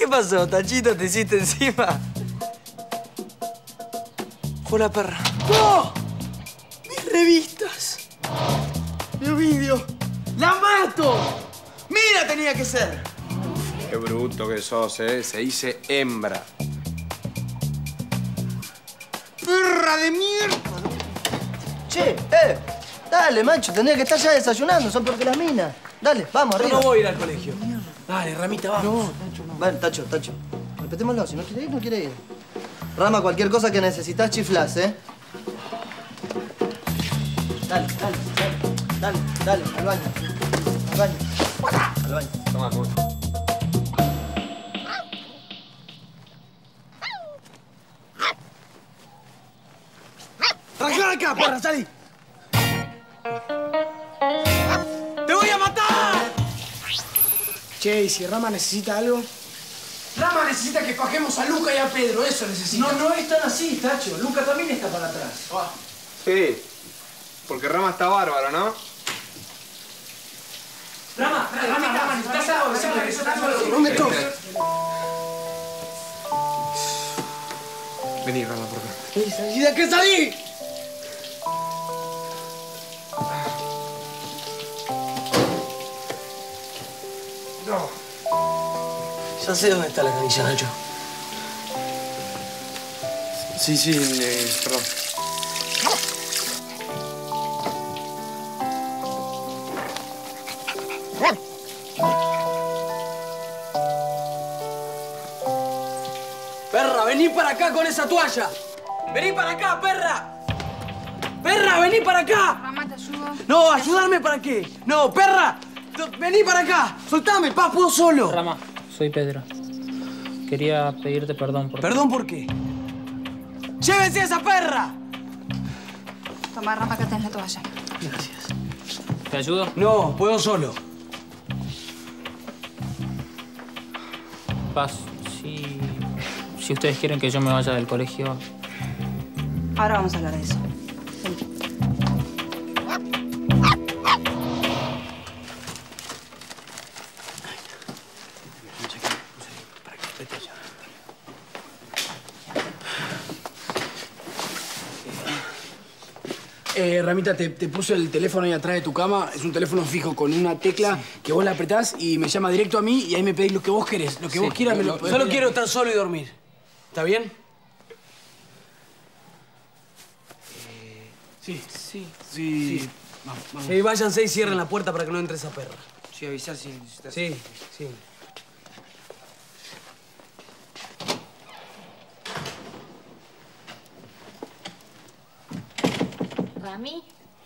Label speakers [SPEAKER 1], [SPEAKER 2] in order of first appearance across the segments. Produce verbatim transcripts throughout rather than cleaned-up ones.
[SPEAKER 1] ¿Qué pasó, Tachito? ¿Te hiciste encima? Fue la perra. ¡No! ¡Mis revistas! ¡Mi vídeo! ¡La mato! ¡Mira tenía que ser!
[SPEAKER 2] Qué bruto que sos, ¿eh? Se dice hembra.
[SPEAKER 1] ¡Perra de mierda!
[SPEAKER 3] Che, eh. Dale, macho, tendría que estar ya desayunando, son peor que las minas. Dale, vamos, arriba.
[SPEAKER 1] Yo no voy a ir al colegio. Dale, Ramita, vamos.
[SPEAKER 3] No, Tacho, no. Vale, Tacho, Tacho. Respetémoslo, si no quiere ir, no quiere ir. Rama, cualquier cosa que necesitas, chiflás, ¿eh? Dale, dale, dale, dale, dale, al baño. Al baño. Al baño.
[SPEAKER 2] Toma, toma.
[SPEAKER 1] ¡Rajá acá, perra, salí! ¡Te voy a matar!
[SPEAKER 4] Che, ¿y si Rama necesita algo?
[SPEAKER 1] Rama necesita que fajemos a Luca y a Pedro, eso necesita.
[SPEAKER 4] No, no es tan así, Tacho. Luca también está para atrás.
[SPEAKER 1] Ah.
[SPEAKER 2] Sí, porque Rama está bárbaro, ¿no?
[SPEAKER 4] Rama, Rama, Rama, ¿necesitas algo? ¿Necesitas algo?
[SPEAKER 1] No me toques.
[SPEAKER 2] Vení, Rama, por acá.
[SPEAKER 1] ¿Y de qué salí?
[SPEAKER 2] No.
[SPEAKER 1] Ya sé dónde está la canilla, Nacho.
[SPEAKER 2] Sí, sí, eh, perdón.
[SPEAKER 1] Perra, vení para acá con esa toalla. Vení para acá, perra. Perra, vení para acá.
[SPEAKER 5] Mamá, ¿te ayudo?
[SPEAKER 1] No, ¿ayudarme para qué? No, perra. Vení para acá. Soltame, pa, puedo solo.
[SPEAKER 6] Rama, soy Pedro. Quería pedirte perdón por...
[SPEAKER 1] ¿Perdón por qué? ¡Llévense a esa perra!
[SPEAKER 5] Toma, Rama, acá tenés la toalla.
[SPEAKER 1] Gracias.
[SPEAKER 6] ¿Te ayudo?
[SPEAKER 1] No, puedo solo.
[SPEAKER 6] Paz, si... Si ustedes quieren que yo me vaya del colegio...
[SPEAKER 5] Ahora vamos a hablar de eso. Vení.
[SPEAKER 4] Eh, Ramita, te, te puse el teléfono ahí atrás de tu cama. Es un teléfono fijo con una tecla que vos la apretás y me llama directo a mí y ahí me pedís lo que vos querés. Lo que
[SPEAKER 1] Sí,
[SPEAKER 4] vos quieras me lo podés
[SPEAKER 1] Solo
[SPEAKER 4] pedir.
[SPEAKER 1] quiero estar solo y dormir. ¿Está bien?
[SPEAKER 4] Sí,
[SPEAKER 1] Sí.
[SPEAKER 4] sí. sí. Vamos, vamos.
[SPEAKER 1] Sí, váyanse y cierren la puerta para que no entre esa perra.
[SPEAKER 4] Sí, avisá si necesitas.
[SPEAKER 1] Sí, sí.
[SPEAKER 7] Rami,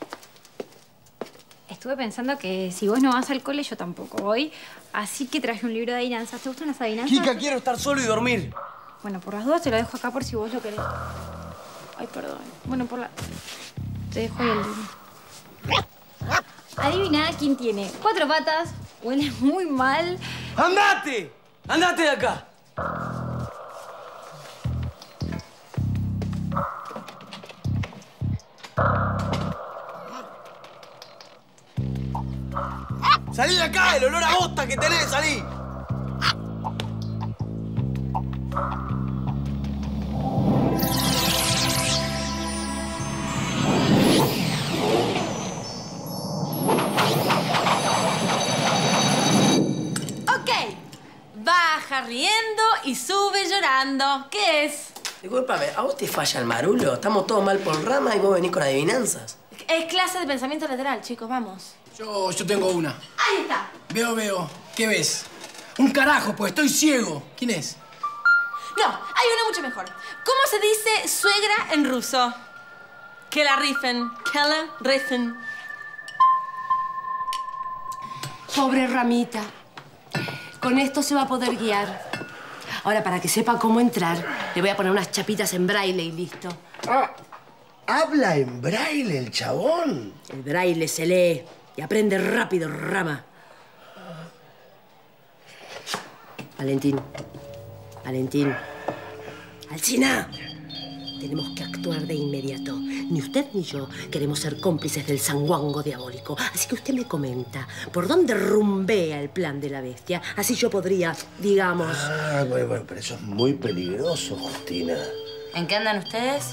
[SPEAKER 7] estuve pensando que si vos no vas al cole, yo tampoco voy. Así que traje un libro de adivinanzas. ¿Te gustan las adivinanzas?
[SPEAKER 1] Kika, quiero estar solo y dormir.
[SPEAKER 7] Bueno, por las dudas te lo dejo acá por si vos lo querés. Ay, perdón. Bueno, por la... Te dejo ahí el libro. Adivina quién tiene cuatro patas, huele muy mal.
[SPEAKER 1] ¡Andate! ¡Andate de acá! ¡Salí de acá! ¡El olor a bosta que tenés! ¡Salí!
[SPEAKER 8] Ok. Baja riendo y sube llorando. ¿Qué es?
[SPEAKER 9] Discúlpame, ¿a vos te falla el marulo? Estamos todos mal por Rama y vos venís con adivinanzas.
[SPEAKER 8] Es clase de pensamiento lateral, chicos, vamos.
[SPEAKER 4] Yo, yo tengo una.
[SPEAKER 8] Ahí está.
[SPEAKER 4] Veo, veo. ¿Qué ves? Un carajo, pues estoy ciego. ¿Quién es?
[SPEAKER 8] No, hay una mucho mejor. ¿Cómo se dice suegra en ruso? Que la rifen. Que la rifen.
[SPEAKER 10] Pobre Ramita. Con esto se va a poder guiar. Ahora, para que sepa cómo entrar, le voy a poner unas chapitas en braille y listo.
[SPEAKER 11] Ah, ¿habla en braille el chabón?
[SPEAKER 10] El braille se lee y aprende rápido, Rama. Valentín. Valentín. ¡Alcina! Tenemos que actuar de inmediato. Ni usted ni yo queremos ser cómplices del sanguango diabólico. Así que usted me comenta por dónde rumbea el plan de la bestia. Así yo podría, digamos...
[SPEAKER 11] Ah, bueno, bueno, pero eso es muy peligroso, Justina.
[SPEAKER 8] ¿En qué andan ustedes?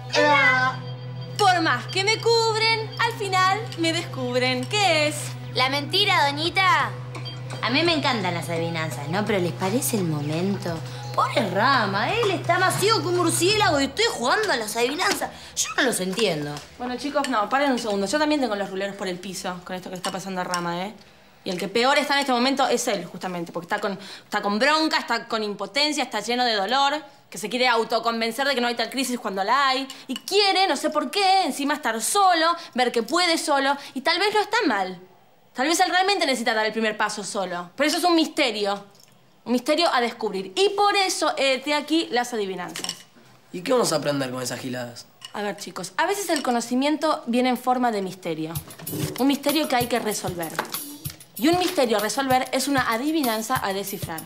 [SPEAKER 8] Por más que me cubren, al final me descubren. ¿Qué es?
[SPEAKER 7] La mentira, doñita. A mí me encantan las adivinanzas, ¿no? Pero ¿les parece el momento? Pobre Rama, él está más ciego que un murciélago y estoy jugando a las adivinanzas. Yo no los entiendo.
[SPEAKER 8] Bueno, chicos, no, paren un segundo. Yo también tengo los ruleros por el piso con esto que está pasando a Rama, ¿eh? Y el que peor está en este momento es él, justamente, porque está con, está con bronca, está con impotencia, está lleno de dolor, que se quiere autoconvencer de que no hay tal crisis cuando la hay, y quiere, no sé por qué, encima estar solo, ver que puede solo, y tal vez no está mal. Tal vez él realmente necesita dar el primer paso solo. Pero eso es un misterio. Un misterio a descubrir. Y por eso eh, de aquí las adivinanzas.
[SPEAKER 9] ¿Y qué vamos a aprender con esas giladas?
[SPEAKER 8] A ver, chicos, a veces el conocimiento viene en forma de misterio. Un misterio que hay que resolver. Y un misterio a resolver es una adivinanza a descifrar.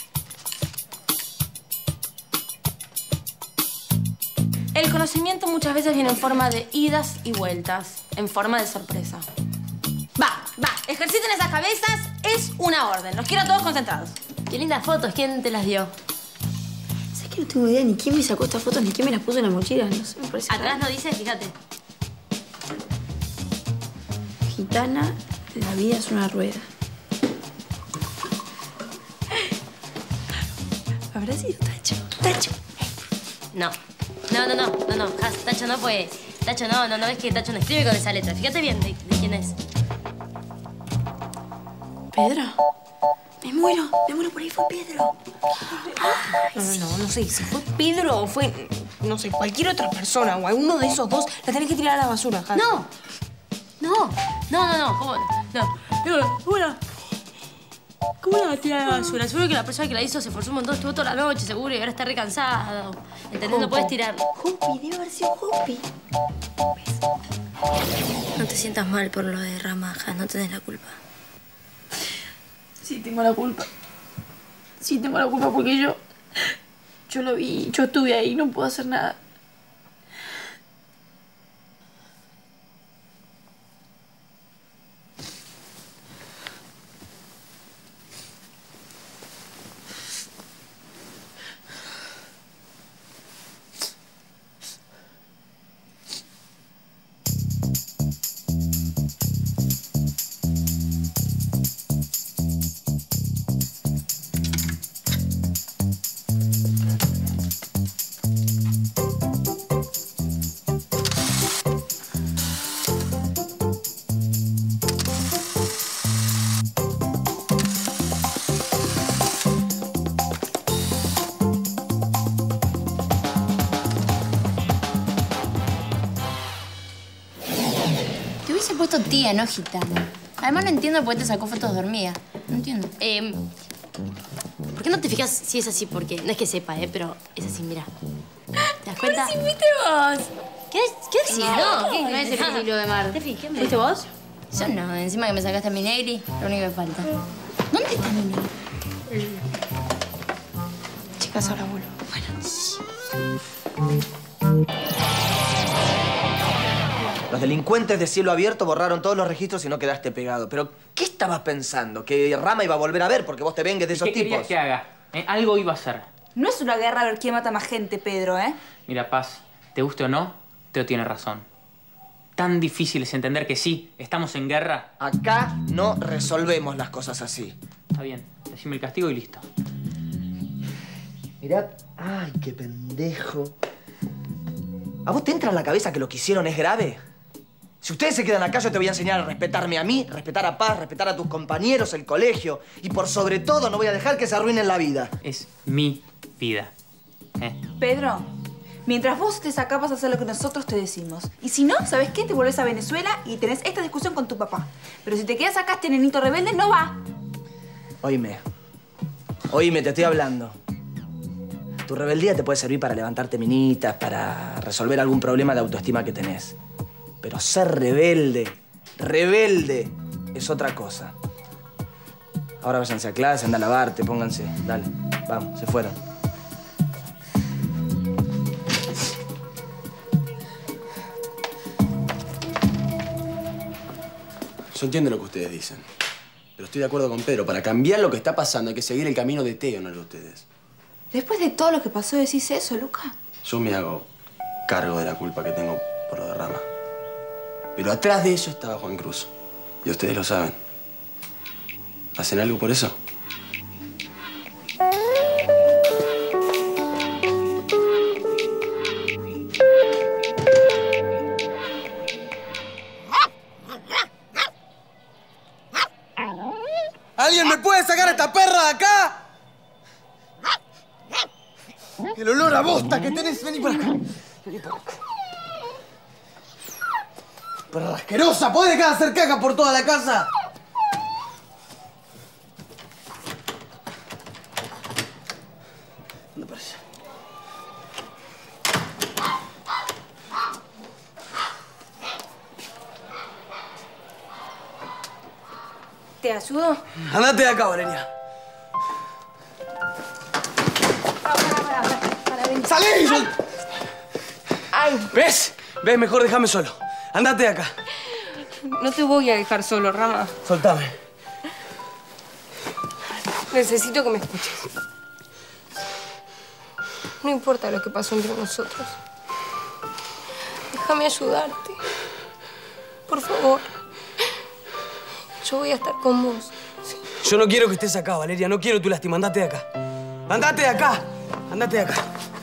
[SPEAKER 8] El conocimiento muchas veces viene en forma de idas y vueltas, en forma de sorpresa. Va, va, ejerciten esas cabezas, es una orden. Los quiero a todos concentrados.
[SPEAKER 7] Qué lindas fotos, ¿quién te las dio? ¿Sabes que no tengo idea ni quién me sacó estas fotos ni quién me las puso en la mochila? No sé, me parece
[SPEAKER 8] Atrás no dice, fíjate.
[SPEAKER 7] Gitana, la vida es una rueda. ¿Habrá sido Tacho? Tacho.
[SPEAKER 12] No. No, no, no, no, no. Has, Tacho no pues. Tacho no, no, no es que Tacho no escribe con esa letra. Fíjate bien de, de quién es.
[SPEAKER 7] ¿Pedro? Me muero, me muero, por ahí fue Pedro. Ay, no, no, no sé, si fue Pedro o fue, no sé, cualquier otra persona o alguno de esos dos, la tenés que tirar a la basura, Has.
[SPEAKER 12] No, no, no, no, no, ¿cómo? No, ¿cómo la, cómo la va a tirar a la basura? Seguro que la persona que la hizo se esforzó un montón, estuvo toda la noche, seguro, y ahora está recansado. ¿Entendés? No puedes tirar.
[SPEAKER 7] Jupi, debe haber sido Jupi.
[SPEAKER 12] No te sientas mal por lo de Rama, Has, no tenés la culpa.
[SPEAKER 7] Sí, tengo la culpa. Sí, tengo la culpa porque yo... Yo lo vi, yo estuve ahí, no puedo hacer nada.
[SPEAKER 12] Puesto tía, no gitana. Además no entiendo por qué te sacó fotos dormida. No entiendo. Eh, ¿Por qué no te fijas si es así? Porque no es que sepa, ¿eh? Pero es así, mira. ¿Te das cuenta?
[SPEAKER 7] ¿Sí fuiste vos?
[SPEAKER 12] ¿Qué, qué decís? No, ¿qué? No es el estilo de Mar.
[SPEAKER 7] ¿Te fijas? ¿Fuiste vos?
[SPEAKER 12] Yo no. Encima que me sacaste a mi negri, lo único que falta. ¿Dónde está mi negri?
[SPEAKER 7] Chicas, ahora vuelvo.
[SPEAKER 3] Bueno. Los delincuentes de cielo abierto borraron todos los registros y no quedaste pegado. Pero, ¿qué estabas pensando? ¿Que Rama iba a volver a ver porque vos te vengues de esos
[SPEAKER 6] ¿Qué
[SPEAKER 3] tipos?
[SPEAKER 6] querías que haga? ¿Eh? Algo iba a hacer.
[SPEAKER 5] No es una guerra a ver quién mata más gente, Pedro, ¿eh?
[SPEAKER 6] Mira, Paz, te guste o no, Teo tiene razón. Tan difícil es entender que sí, estamos en guerra.
[SPEAKER 3] Acá no resolvemos las cosas así.
[SPEAKER 6] Está bien, decime el castigo y listo.
[SPEAKER 3] Mirá, ay, qué pendejo. ¿A vos te entra en la cabeza que lo que hicieron es grave? Si ustedes se quedan acá, yo te voy a enseñar a respetarme a mí, respetar a Paz, respetar a tus compañeros, el colegio. Y por sobre todo, no voy a dejar que se arruinen la vida.
[SPEAKER 6] Es mi vida. ¿Eh?
[SPEAKER 5] Pedro, mientras vos estés acá vas a hacer lo que nosotros te decimos. Y si no, ¿sabes qué? Te volvés a Venezuela y tenés esta discusión con tu papá. Pero si te quedas acá, este nenito rebelde no va.
[SPEAKER 3] Oíme. Oíme, te estoy hablando. Tu rebeldía te puede servir para levantarte minitas, para resolver algún problema de autoestima que tenés. Pero ser rebelde, rebelde, es otra cosa. Ahora váyanse a clase, anda a lavarte, pónganse. Dale, vamos, se fueron.
[SPEAKER 2] Yo entiendo lo que ustedes dicen. Pero estoy de acuerdo con Pedro. Para cambiar lo que está pasando hay que seguir el camino de Teo, no el de ustedes.
[SPEAKER 5] Después de todo lo que pasó, ¿decís eso, Luca?
[SPEAKER 2] Yo me hago cargo de la culpa que tengo por lo de Rama. Pero atrás de eso estaba Juan Cruz. Y ustedes lo saben. ¿Hacen algo por eso?
[SPEAKER 1] ¿Alguien me puede sacar a esta perra de acá? El olor a bosta que tenés. Vení por acá. Vení por acá. Perra asquerosa. ¿Podés dejar de hacer caca por toda la casa? Anda para allá.
[SPEAKER 5] ¿Te ayudo?
[SPEAKER 1] Andate de acá, Valeria. ¡Salí!
[SPEAKER 5] Ay.
[SPEAKER 3] ¿Ves? ¿Ves? Mejor déjame solo. Andate de acá.
[SPEAKER 13] No te voy a dejar solo, Rama.
[SPEAKER 3] Soltame.
[SPEAKER 13] Necesito que me escuches. No importa lo que pasó entre nosotros. Déjame ayudarte. Por favor. Yo voy a estar con vos. ¿Sí?
[SPEAKER 3] Yo no quiero que estés acá, Valeria. No quiero tu lástima. Andate de acá. Andate de acá. Andate de acá.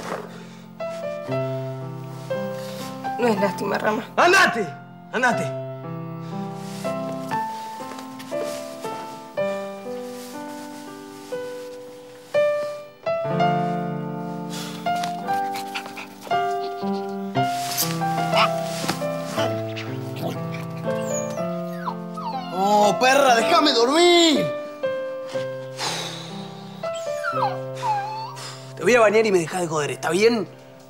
[SPEAKER 13] No es lástima, Rama.
[SPEAKER 3] ¡Andate! ¡Andate!
[SPEAKER 1] ¡Oh, perra! ¡Déjame dormir!
[SPEAKER 3] Te voy a bañar y me dejas de joder, ¿está bien?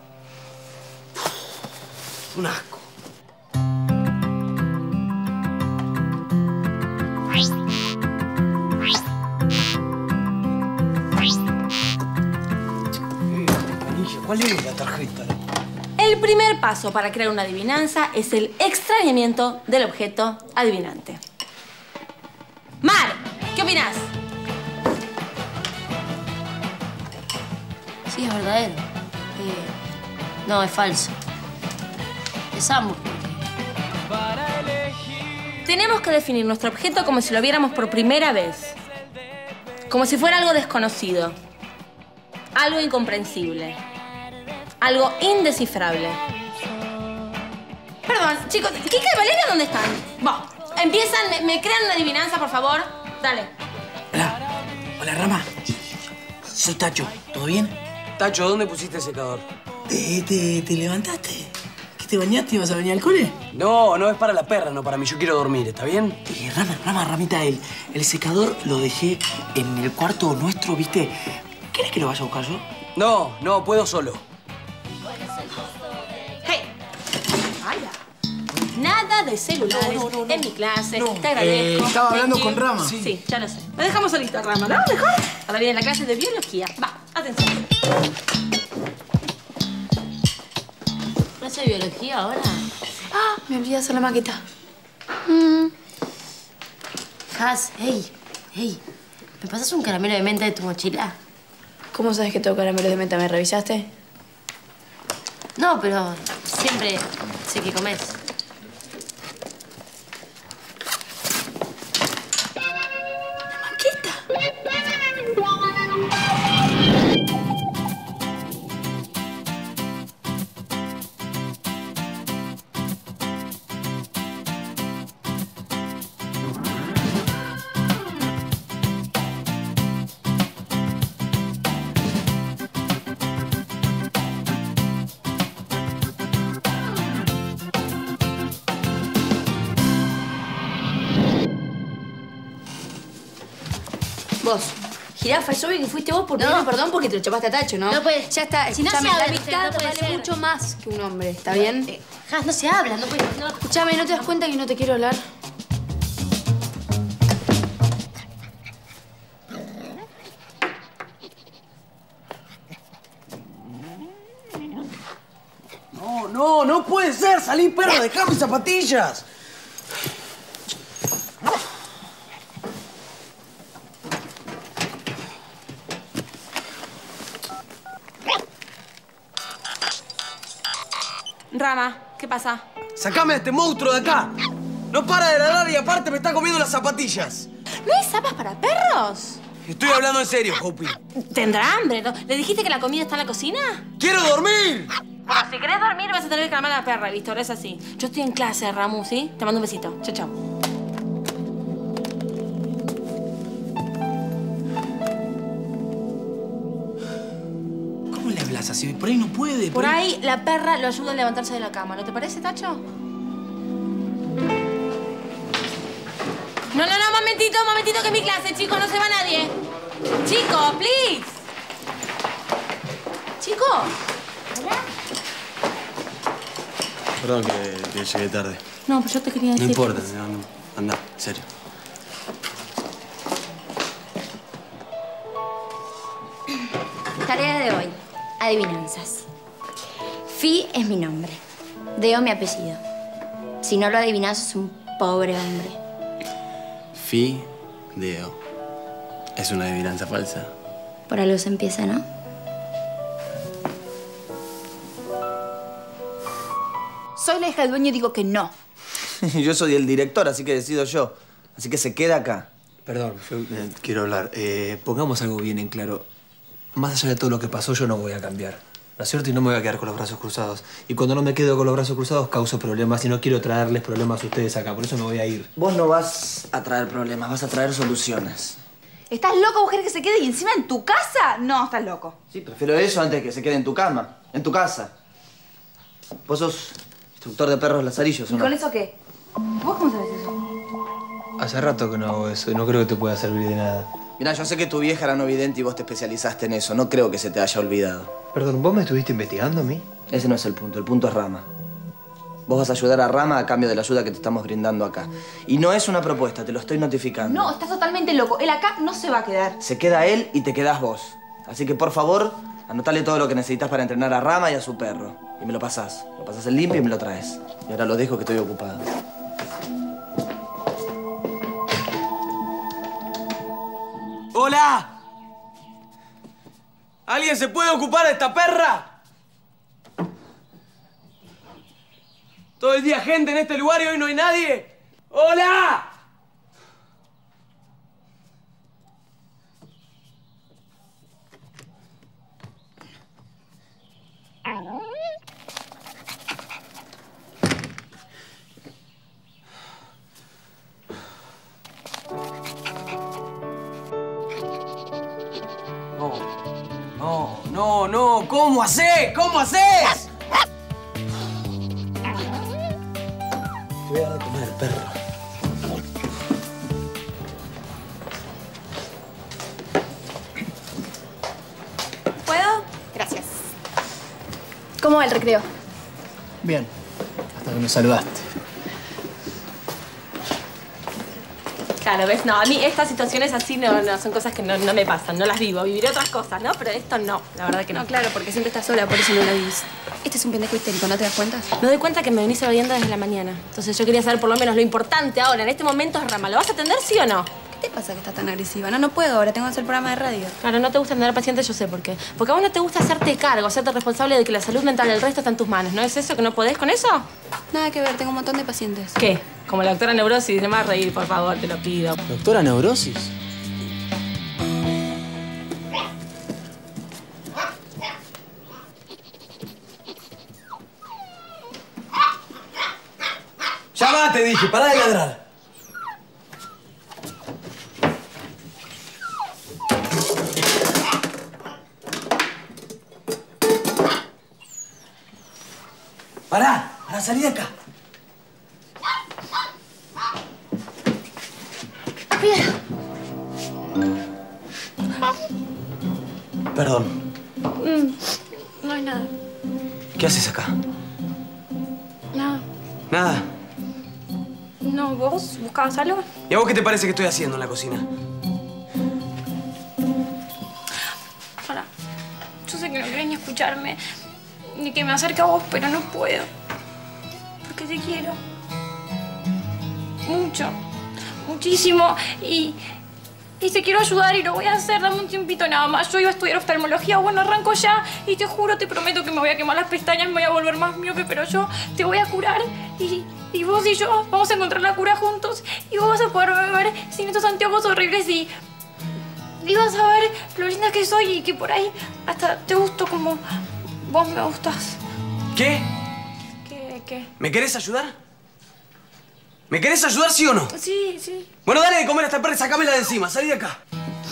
[SPEAKER 3] Un asco. ¿Cuál es la tarjeta?
[SPEAKER 8] El primer paso para crear una adivinanza es el extrañamiento del objeto adivinante. Mar, ¿qué opinás?
[SPEAKER 12] Sí, es verdadero. Eh, no, es falso. Es ambos.
[SPEAKER 8] Tenemos que definir nuestro objeto como si lo viéramos por primera vez. Como si fuera algo desconocido. Algo incomprensible. Algo indescifrable. Perdón, chicos, Kika y Valeria, ¿dónde están? Vos, empiezan, me, me crean una adivinanza, por favor. Dale.
[SPEAKER 4] Hola. Hola, Rama. Soy Tacho. ¿Todo bien?
[SPEAKER 3] Tacho, ¿dónde pusiste el secador?
[SPEAKER 4] ¿Te, te, te levantaste? ¿Qué te bañaste y vas a venir al cole?
[SPEAKER 3] No, no es para la perra, no para mí. Yo quiero dormir, ¿está bien?
[SPEAKER 4] Eh, Rama, Rama, Ramita, el, el secador lo dejé en el cuarto nuestro, ¿viste? ¿Querés que lo vaya a buscar yo?
[SPEAKER 3] No, no, puedo solo.
[SPEAKER 8] Hey. Vaya. Nada de celulares
[SPEAKER 4] No, no, no, no.
[SPEAKER 8] en mi clase.
[SPEAKER 4] No.
[SPEAKER 8] Te agradezco.
[SPEAKER 4] Eh, estaba hablando
[SPEAKER 8] Thank
[SPEAKER 4] con
[SPEAKER 8] you.
[SPEAKER 4] Rama.
[SPEAKER 8] Sí. sí, ya lo sé. Lo dejamos solito a Rama, ¿no? Mejor. Ahora viene la clase de biología. Va, atención.
[SPEAKER 12] ¿Clase de biología ahora?
[SPEAKER 13] Ah, me olvidé hacer la maqueta.
[SPEAKER 12] Mm. Has, hey, hey. ¿Me pasas un caramelo de menta de tu mochila?
[SPEAKER 13] ¿Cómo sabes que tengo caramelos de menta? ¿Me revisaste?
[SPEAKER 12] No, pero siempre sé que comes.
[SPEAKER 13] Vos. Jirafa, es obvio que fuiste vos por pedirme perdón porque te lo chapaste a Tacho, ¿no?
[SPEAKER 12] No puede.
[SPEAKER 13] Ya está,
[SPEAKER 12] Si no
[SPEAKER 13] escuchame,
[SPEAKER 12] se habla,
[SPEAKER 13] la
[SPEAKER 12] Mister,
[SPEAKER 13] amistad
[SPEAKER 12] no puede
[SPEAKER 13] vale
[SPEAKER 12] ser.
[SPEAKER 13] mucho más que un hombre, ¿está bien?
[SPEAKER 12] Eh, Has, no se habla, no puede. No.
[SPEAKER 13] Escuchame, ¿no te das cuenta que no te quiero hablar?
[SPEAKER 1] No, no, no puede ser. Salí, perra. Dejá mis zapatillas.
[SPEAKER 8] Rama, ¿qué pasa?
[SPEAKER 1] ¡Sacame a este monstruo de acá! ¡No para de ladrar y aparte me está comiendo las zapatillas!
[SPEAKER 8] ¿No hay zapas para perros?
[SPEAKER 1] Estoy hablando en serio, Hopi.
[SPEAKER 8] ¿Tendrá hambre? ¿No? ¿Le dijiste que la comida está en la cocina?
[SPEAKER 1] ¡Quiero dormir!
[SPEAKER 8] Bueno, si querés dormir vas a tener que calmar a la perra, Víctor, es así. Yo estoy en clase, Ramu, ¿sí? Te mando un besito. Chau, chau.
[SPEAKER 4] ¿Cómo le hablas así? Por ahí no puede.
[SPEAKER 8] Por ahí la perra lo ayuda a levantarse de la cama. ¿No te parece, Tacho? No, no, no, momentito, momentito, que es mi clase, chicos, no se va nadie. Chicos, please. Chicos. ¿Hola?
[SPEAKER 2] Perdón que, que llegué tarde.
[SPEAKER 8] No, pues yo te quería decir...
[SPEAKER 2] No importa, no, no. Anda, en serio.
[SPEAKER 12] Tarea de hoy. Adivinanzas. Fi es mi nombre. Deo mi apellido. Si no lo adivinas, sos un pobre hombre.
[SPEAKER 2] Fideo. Es una adivinanza falsa.
[SPEAKER 12] Por algo se empieza, ¿no?
[SPEAKER 5] Soy la hija del dueño y digo que no.
[SPEAKER 3] Yo soy el director, así que decido yo. Así que se queda acá.
[SPEAKER 14] Perdón, yo eh, quiero hablar. Eh, pongamos algo bien en claro. Más allá de todo lo que pasó, yo no voy a cambiar. ¿No es cierto? Y no me voy a quedar con los brazos cruzados. Y cuando no me quedo con los brazos cruzados, causo problemas. Y no quiero traerles problemas a ustedes acá. Por eso me voy a ir.
[SPEAKER 3] Vos no vas a traer problemas, vas a traer soluciones.
[SPEAKER 5] ¿Estás loco, mujer, que se quede y encima en tu casa? No, estás loco.
[SPEAKER 3] Sí, prefiero eso antes de que se quede en tu cama, en tu casa. Vos sos instructor de perros lazarillos, ¿o
[SPEAKER 5] ¿Y
[SPEAKER 3] no?
[SPEAKER 5] con eso qué? ¿Vos cómo sabes eso?
[SPEAKER 14] Hace rato que no hago eso y no creo que te pueda servir de nada.
[SPEAKER 3] Mirá, yo sé que tu vieja era no vidente y vos te especializaste en eso. No creo que se te haya olvidado.
[SPEAKER 14] Perdón, ¿vos me estuviste investigando a mí?
[SPEAKER 3] Ese no es el punto. El punto es Rama. Vos vas a ayudar a Rama a cambio de la ayuda que te estamos brindando acá. Y no es una propuesta, te lo estoy notificando.
[SPEAKER 5] No, estás totalmente loco. Él acá no se va a quedar.
[SPEAKER 3] Se queda él y te quedás vos. Así que, por favor, anotale todo lo que necesitas para entrenar a Rama y a su perro. Y me lo pasás. Lo pasás en limpio y me lo traes. Y ahora lo dejo que estoy ocupado.
[SPEAKER 1] ¡Hola! ¿Alguien se puede ocupar de esta perra? Todo el día gente en este lugar y hoy no hay nadie. ¡Hola! No, no, no, no. ¿Cómo hacés? ¿Cómo hacés?
[SPEAKER 3] Te voy a dar de comer, perro.
[SPEAKER 13] ¿Puedo? Gracias. ¿Cómo va el recreo?
[SPEAKER 4] Bien. Hasta que me saludaste.
[SPEAKER 8] Claro, ¿ves? No, a mí estas situaciones así no, no son cosas que no, no me pasan, no las vivo. Viviré otras cosas, ¿no? Pero esto no, la verdad que no.
[SPEAKER 13] No, claro, porque siempre estás sola, por eso no la vivís. Este es un pendejo histérico, ¿no te das cuenta?
[SPEAKER 8] Me doy cuenta que me venís odiando desde la mañana. Entonces yo quería saber por lo menos lo importante ahora, en este momento es Rama. ¿Lo vas a atender, sí o no?
[SPEAKER 13] ¿Qué te pasa que estás tan agresiva? No, no puedo ahora, tengo que hacer programa de radio.
[SPEAKER 8] Claro, no te gusta atender pacientes, yo sé por qué. Porque a vos no te gusta hacerte cargo, hacerte responsable de que la salud mental del resto está en tus manos. ¿No es eso que no podés con eso?
[SPEAKER 13] Nada que ver, tengo un montón de pacientes.
[SPEAKER 8] ¿Qué? Como la doctora Neurosis, no me vas a reír, por favor, te lo pido.
[SPEAKER 14] ¿Doctora Neurosis?
[SPEAKER 1] Ya va, te dije, pará de ladrar. Pará, pará, salí de acá.
[SPEAKER 3] Perdón.
[SPEAKER 13] Mm, no hay nada.
[SPEAKER 3] ¿Qué haces acá?
[SPEAKER 13] Nada.
[SPEAKER 1] Nada.
[SPEAKER 13] No, ¿vos buscabas algo?
[SPEAKER 1] ¿Y a vos qué te parece que estoy haciendo en la cocina?
[SPEAKER 13] Ahora, yo sé que no querés ni escucharme, ni que me acerque a vos, pero no puedo. Porque te quiero. Mucho. Muchísimo. Y... Y te quiero ayudar y lo voy a hacer. Dame un tiempito nada más. Yo iba a estudiar oftalmología. Bueno, arranco ya. Y te juro, te prometo que me voy a quemar las pestañas, me voy a volver más miope, pero yo te voy a curar. Y, y vos y yo vamos a encontrar la cura juntos. Y vos vas a poder ver sin estos anteojos horribles y... Y vas a ver lo linda que soy y que por ahí hasta te gusto como vos me gustas.
[SPEAKER 1] ¿Qué?
[SPEAKER 13] ¿Qué? ¿Qué?
[SPEAKER 1] ¿Me querés ayudar? ¿Me querés ayudar, sí o no?
[SPEAKER 13] Sí, sí.
[SPEAKER 1] Bueno, dale de comer a esta perra y sacámela de encima. Salí de acá.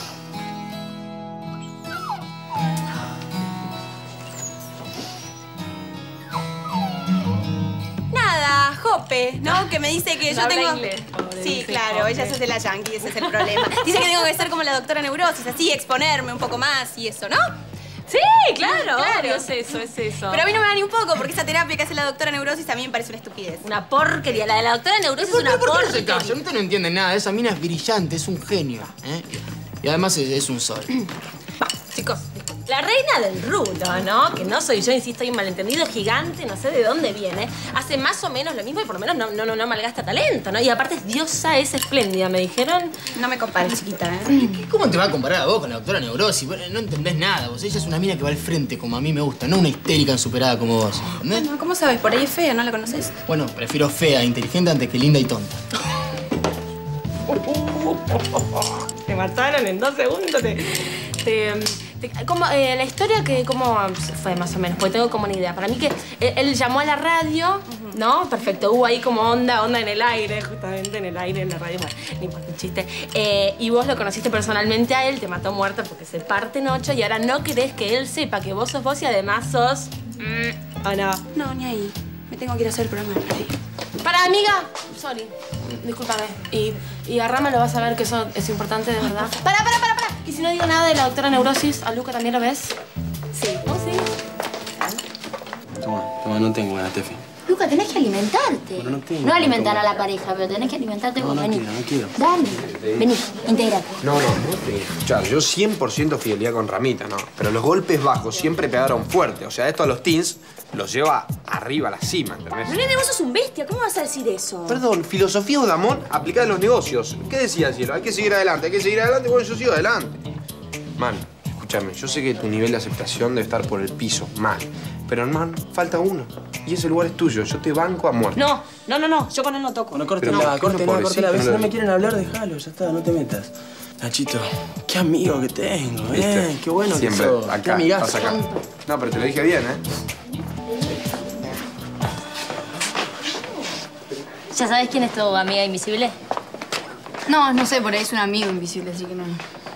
[SPEAKER 15] Nada, Jope, ¿no? Que me dice que yo
[SPEAKER 8] Habla
[SPEAKER 15] tengo...
[SPEAKER 8] inglés, pobre,
[SPEAKER 15] Sí,
[SPEAKER 8] dice
[SPEAKER 15] claro,
[SPEAKER 8] Jope.
[SPEAKER 15] ella se hace la yankee, ese es el problema. Dice que tengo que ser como la doctora Neurosis, así, exponerme un poco más y eso, ¿no?
[SPEAKER 8] Sí, claro,
[SPEAKER 15] Claro.
[SPEAKER 8] obvio, es eso, es eso.
[SPEAKER 15] Pero a mí no me da ni un poco, porque esa terapia que hace la doctora Neurosis a mí me parece una estupidez.
[SPEAKER 8] Una porquería. La de la doctora Neurosis es
[SPEAKER 4] ¿Por,
[SPEAKER 8] una
[SPEAKER 4] qué- ¿Por qué no se
[SPEAKER 8] porquería.
[SPEAKER 4] calla? Usted no entiende nada. Esa mina es brillante, es un genio. ¿eh? Y además es, es un sol.
[SPEAKER 8] Chicos, la reina del rulo, ¿no? Que no soy yo, insisto, hay un malentendido gigante, no sé de dónde viene. Hace más o menos lo mismo y por lo menos no, no, no, no malgasta talento, ¿no? Y aparte es diosa, es espléndida, me dijeron.
[SPEAKER 15] No me compares, chiquita, ¿eh?
[SPEAKER 4] ¿Cómo te va a comparar a vos con la doctora Neurosis? Bueno, no entendés nada. Vos, ella es una mina que va al frente como a mí me gusta, no una histérica insuperada como vos. ¿Entendés?
[SPEAKER 15] Bueno, ¿cómo sabes? Por ahí es fea, ¿no la conoces?
[SPEAKER 4] Bueno, prefiero fea, inteligente antes que linda y tonta.
[SPEAKER 8] Te mataron en dos segundos. Te, te, te- ¿cómo, eh, la historia que cómo fue más o menos, porque tengo como una idea. Para mí que él, él llamó a la radio, ¿no? Perfecto, hubo ahí como onda, onda en el aire, justamente en el aire, en la radio, bueno, no importa el chiste. Eh, y vos lo conociste personalmente a él, te mató muerta porque se parte en ocho y ahora no querés que él sepa que vos sos vos y además sos... Mm, ¿o no?
[SPEAKER 15] No, ni ahí. Me tengo que ir a hacer el programa de radio.
[SPEAKER 8] Para, amiga, sorry, discúlpame. Y, y a Rama lo vas a ver que eso es importante, de verdad. Para, para, para, para. Y si no digo nada de la doctora Neurosis, ¿a Luca también lo ves?
[SPEAKER 15] Sí.
[SPEAKER 8] ¿Vos sí?
[SPEAKER 2] Toma, toma, no tengo ganas, Tefi.
[SPEAKER 12] Luca, tenés que alimentarte.
[SPEAKER 2] Pero no tengo,
[SPEAKER 12] No alimentar
[SPEAKER 2] no
[SPEAKER 12] a la pareja, pero tenés que alimentarte
[SPEAKER 2] No,
[SPEAKER 12] vos.
[SPEAKER 2] no
[SPEAKER 12] Vení.
[SPEAKER 2] quiero, no quiero.
[SPEAKER 12] Dale. Vení, intégrate.
[SPEAKER 16] No, no, no te escuchar. Yo cien por ciento fidelidad con Ramita, ¿no? Pero los golpes bajos siempre pegaron fuerte. O sea, esto a los teens los lleva arriba a la cima, ¿entendés?
[SPEAKER 8] Nene, vos sos un bestia. ¿Cómo vas a decir eso?
[SPEAKER 16] Perdón, filosofía Udamón aplicada en los negocios. ¿Qué decía el cielo? Hay que seguir adelante, hay que seguir adelante. Bueno, yo sigo adelante. Man, escúchame, yo sé que tu nivel de aceptación debe estar por el piso, mal. Pero, man, falta uno. Y ese lugar es tuyo. Yo te banco a muerte.
[SPEAKER 8] No, no, no, no. Yo con él no toco.
[SPEAKER 3] Bueno,
[SPEAKER 16] Pero
[SPEAKER 3] córtela,
[SPEAKER 16] no,
[SPEAKER 3] córtela,
[SPEAKER 16] pobrecito,
[SPEAKER 3] córtela. A ver,
[SPEAKER 16] no
[SPEAKER 3] si
[SPEAKER 16] lo
[SPEAKER 3] no me
[SPEAKER 16] vi.
[SPEAKER 3] quieren hablar, déjalo, ya está, no te metas. Nachito, qué amigo que tengo,
[SPEAKER 16] ¿Viste?
[SPEAKER 3] ¿eh? Qué bueno
[SPEAKER 16] Siempre
[SPEAKER 3] que sos. Qué
[SPEAKER 16] acá,
[SPEAKER 3] amigazo.
[SPEAKER 16] vas acá. No, pero te lo dije bien, ¿eh?
[SPEAKER 12] ¿Ya sabes quién es tu amiga invisible?
[SPEAKER 5] No, no sé, por ahí es un amigo invisible, así que no.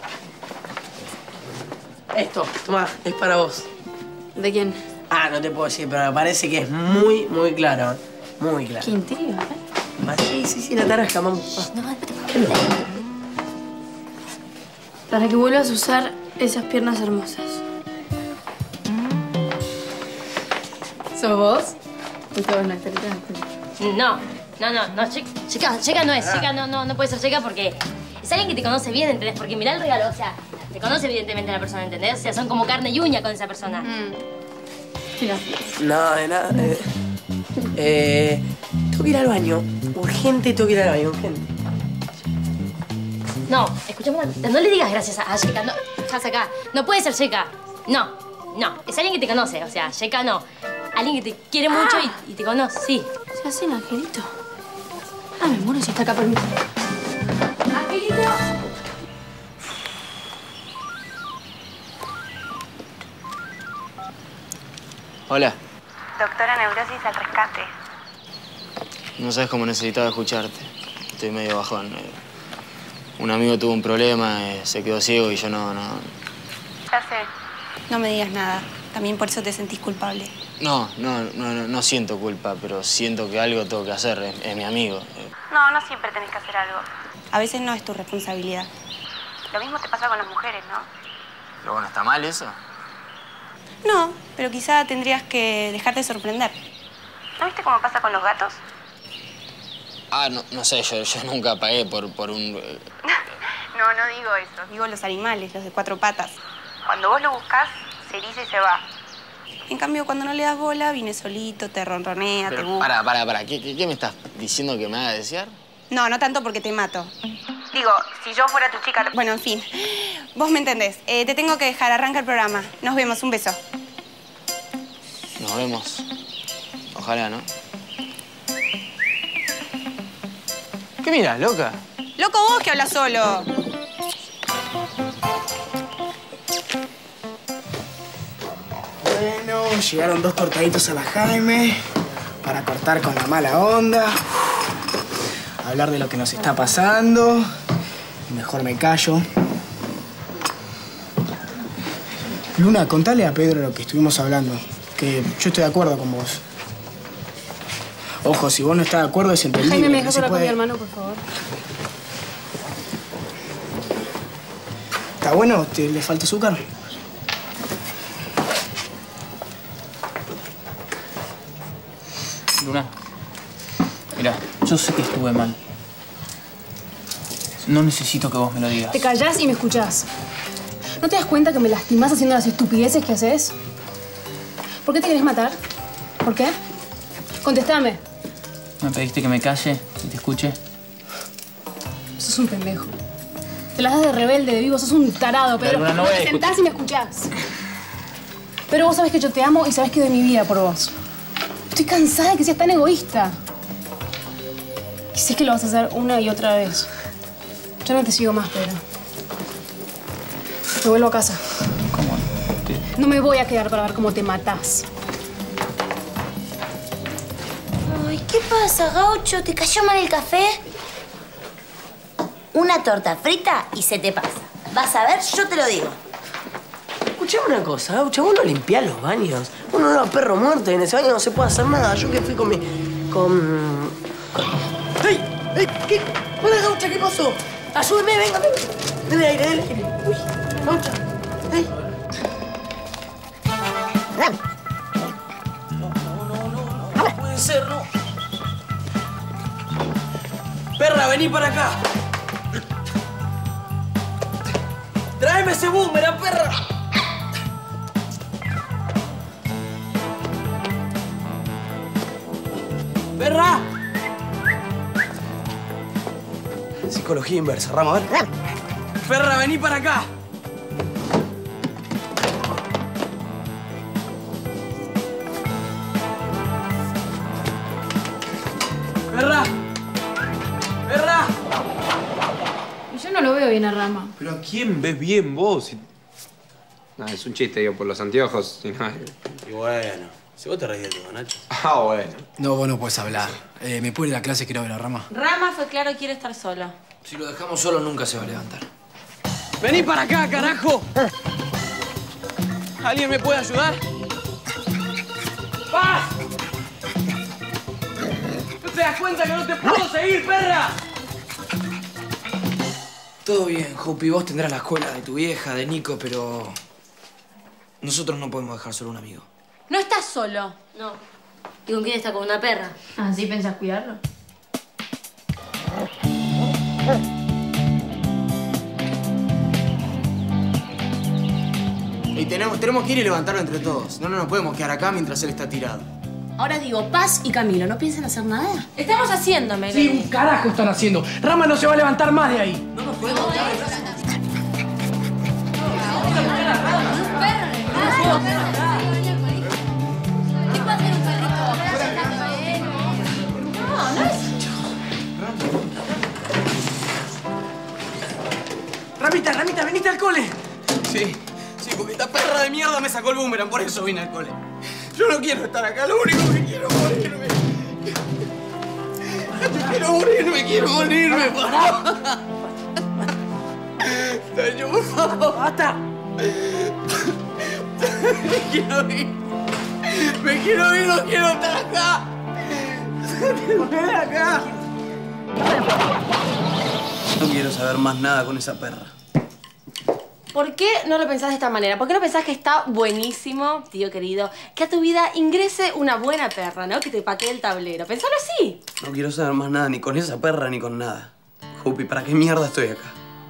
[SPEAKER 3] Esto, toma, es para vos.
[SPEAKER 5] ¿De quién?
[SPEAKER 3] Ah, no te puedo decir, pero me parece que es muy, muy claro. ¿eh? Muy claro.
[SPEAKER 5] Qué intriga, ¿eh?
[SPEAKER 3] Ah, sí, sí, sí, la tarasca, mamá.
[SPEAKER 13] Para que vuelvas a usar esas piernas hermosas.
[SPEAKER 5] ¿Sos vos? Esto es una carita.
[SPEAKER 12] No, no, no, no, chica, chica, chica no es, chica no, no, no puede ser chica porque es alguien que te conoce bien, ¿entendés? Porque mirá el regalo, o sea, te conoce evidentemente la persona, ¿entendés? O sea, son como carne y uña con esa persona.
[SPEAKER 5] Mira.
[SPEAKER 3] No, de nada. Eh, eh, tengo que ir al baño. Urgente, tengo que ir al baño, urgente.
[SPEAKER 12] No, escuchame una cosa, no le digas gracias a, a Sheka, no, estás acá, no puede ser Sheka, no, no, es alguien que te conoce, o sea, Sheka no, alguien que te quiere mucho y, y te conoce, sí.
[SPEAKER 13] Se hace el angelito. Ah, me muero si está acá permitido. ¡Angelito!
[SPEAKER 4] Hola.
[SPEAKER 15] Doctora Neurosis al rescate.
[SPEAKER 4] No sabes cómo necesitaba escucharte. Estoy medio bajón. eh. Un amigo tuvo un problema, eh, se quedó ciego y yo no, no...
[SPEAKER 15] Ya sé. No me digas nada. También por eso te sentís culpable.
[SPEAKER 4] No, no, no, no, no siento culpa, pero siento que algo tengo que hacer. Es, es mi amigo. eh.
[SPEAKER 15] No, no siempre tenés que hacer algo. A veces no es tu responsabilidad. Lo mismo te pasa con las mujeres, ¿no?
[SPEAKER 4] Pero bueno, ¿está mal eso?
[SPEAKER 15] No, pero quizá tendrías que dejarte sorprender. ¿No viste cómo pasa con los gatos?
[SPEAKER 4] Ah, no, no sé, yo, yo nunca pagué por, por un... eh,
[SPEAKER 15] No, no digo eso. Digo los animales, los de cuatro patas. Cuando vos lo buscas, se eriza y se va. En cambio, cuando no le das bola, viene solito, te ronronea, te
[SPEAKER 4] Pero,
[SPEAKER 15] busca.
[SPEAKER 4] para, para, para. ¿Qué, qué, qué me estás diciendo que me haga desear?
[SPEAKER 15] No, no tanto porque te mato. Digo, si yo fuera tu chica... Bueno, en fin. Vos me entendés. Eh, te tengo que dejar. Arranca el programa. Nos vemos. Un beso.
[SPEAKER 6] Nos vemos. Ojalá, ¿no? ¿Qué miras, loca?
[SPEAKER 15] Loco vos que hablas solo.
[SPEAKER 4] Bueno, llegaron dos cortaditos a la Jaime para cortar con la mala onda, hablar de lo que nos está pasando y mejor me callo. Luna, contale a Pedro lo que estuvimos hablando, que yo estoy de acuerdo con vos. Ojo, si vos no estás de acuerdo es entendible.
[SPEAKER 17] Jaime, ¿me
[SPEAKER 4] no
[SPEAKER 17] dejas
[SPEAKER 4] se
[SPEAKER 17] hablar con mi
[SPEAKER 4] puede...
[SPEAKER 17] hermano, por favor?
[SPEAKER 4] ¿Está bueno? ¿Te, ¿Le falta azúcar?
[SPEAKER 6] Luna, mira, yo sé que estuve mal. No necesito que vos me lo digas.
[SPEAKER 17] Te callás y me escuchás. ¿No te das cuenta que me lastimás haciendo las estupideces que haces? ¿Por qué te querés matar? ¿Por qué? Contestame.
[SPEAKER 6] ¿Me pediste que me calle y te escuche?
[SPEAKER 17] Sos un pendejo. Te las das de rebelde, de vivo. Sos un tarado, pero
[SPEAKER 6] Luna, no voy a
[SPEAKER 17] te sentás y me escuchás. Pero vos sabés que yo te amo y sabés que doy mi vida por vos. Estoy cansada de que seas tan egoísta. Y sé que lo vas a hacer una y otra vez. Yo no te sigo más, Pedro. Me vuelvo a casa.
[SPEAKER 6] ¿Cómo?
[SPEAKER 17] No me voy a quedar para ver cómo te matás.
[SPEAKER 12] Ay, ¿qué pasa, Gaucho? ¿Te cayó mal el café? Una torta frita y se te pasa. Vas a ver, yo te lo digo.
[SPEAKER 9] Escuchame una cosa, Gaucho, vos no limpiás los baños. Uno no era perro muerto y en ese baño no se puede hacer nada. Yo que fui con mi... con... con... ¡Ey! ¡Ey! ¿Qué? Hola, Gaucha, ¿qué pasó? Ayúdeme, venga, venga. Dele aire, dele aire. Uy, Gaucha. ¡Ey! No, no, no, no. No puede ser, no. Perra, vení para acá. ¡Tráeme ese boomerang, perra! ¡Perra! Psicología inversa, Rama, a ver. ¡Perra, vení para acá! ¡Perra! ¡Perra!
[SPEAKER 17] Y yo no lo veo bien a Rama.
[SPEAKER 16] ¿Pero a quién ves bien vos? No, es un chiste, digo, por los anteojos y nada.
[SPEAKER 2] Y bueno, si vos te reís de todo, Nacho.
[SPEAKER 16] Ah, bueno.
[SPEAKER 4] No, vos no puedes hablar. Eh, ¿Me puede ir a la clase? Quiero ver a Rama.
[SPEAKER 8] Rama fue claro, quiere estar solo.
[SPEAKER 14] Si lo dejamos solo, nunca se va a levantar.
[SPEAKER 1] ¡Vení para acá, carajo! ¿Alguien me puede ayudar? ¡Paz! ¿No te das cuenta que no te puedo seguir, perra?
[SPEAKER 14] Todo bien, Jupi. Vos tendrás la escuela de tu vieja, de Nico, pero... nosotros no podemos dejar solo a un amigo.
[SPEAKER 8] No estás solo.
[SPEAKER 12] No. ¿Y con quién está? ¿Con una perra?
[SPEAKER 7] ¿Así pensás cuidarlo?
[SPEAKER 1] Y tenemos, tenemos que ir y levantarlo entre todos. No, no nos podemos quedar acá mientras él está tirado.
[SPEAKER 8] Ahora digo, Paz y Camilo, ¿no piensan hacer nada? Estamos haciendo, Mele.
[SPEAKER 4] Sí, un carajo están haciendo. Rama no se va a levantar más de ahí.
[SPEAKER 9] No nos podemos quedar.
[SPEAKER 1] Ramita, Ramita, veniste al cole. Sí, sí, porque esta perra de mierda me sacó el boomerang, por eso vine al cole. Yo no quiero estar acá, lo único que quiero es morirme. Yo quiero morirme, quiero morirme, por favor. Yo, por favor. ¡Basta! Me quiero ir. Me quiero ir, no quiero estar acá. Ven acá. No quiero saber más nada con esa perra.
[SPEAKER 8] ¿Por qué no lo pensás de esta manera? ¿Por qué no pensás que está buenísimo, tío querido, que a tu vida ingrese una buena perra, ¿no? Que te paquee el tablero. Pensalo así.
[SPEAKER 1] No quiero saber más nada, ni con esa perra, ni con nada. Jupi, ¿para qué mierda estoy acá?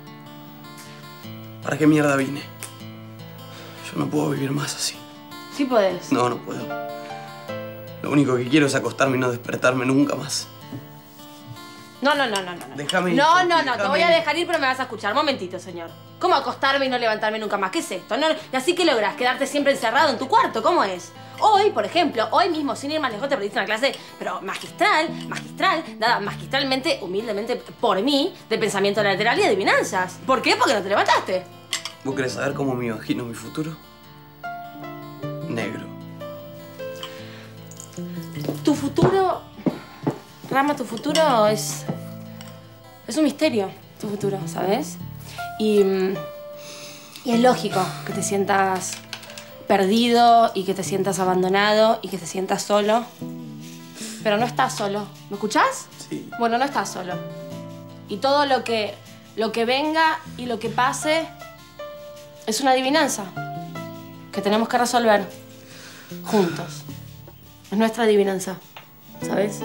[SPEAKER 1] ¿Para qué mierda vine? Yo no puedo vivir más así.
[SPEAKER 8] Sí podés.
[SPEAKER 1] No, no puedo. Lo único que quiero es acostarme y no despertarme nunca más.
[SPEAKER 8] No, no, no, no, no.
[SPEAKER 2] Déjame ir.
[SPEAKER 8] No, no, no, te
[SPEAKER 2] déjame
[SPEAKER 8] voy a
[SPEAKER 2] ir.
[SPEAKER 8] dejar ir, pero me vas a escuchar. Momentito, señor. ¿Cómo acostarme y no levantarme nunca más? ¿Qué es esto? No, ¿y así que logras? ¿Quedarte siempre encerrado en tu cuarto? ¿Cómo es? Hoy, por ejemplo, hoy mismo, sin ir más lejos, te perdiste una clase, pero magistral, magistral, dada magistralmente, humildemente por mí, de pensamiento lateral y adivinanzas. ¿Por qué? Porque no te levantaste.
[SPEAKER 2] ¿Vos querés saber cómo me imagino mi futuro? Negro.
[SPEAKER 8] Tu futuro... Rama, tu futuro es... Es un misterio, tu futuro, ¿sabes? Y... Y es lógico que te sientas perdido y que te sientas abandonado y que te sientas solo. Pero no estás solo. ¿Me escuchás?
[SPEAKER 2] Sí.
[SPEAKER 8] Bueno, no estás solo. Y todo lo que, lo que venga y lo que pase es una adivinanza que tenemos que resolver juntos. Es nuestra adivinanza, ¿sabes?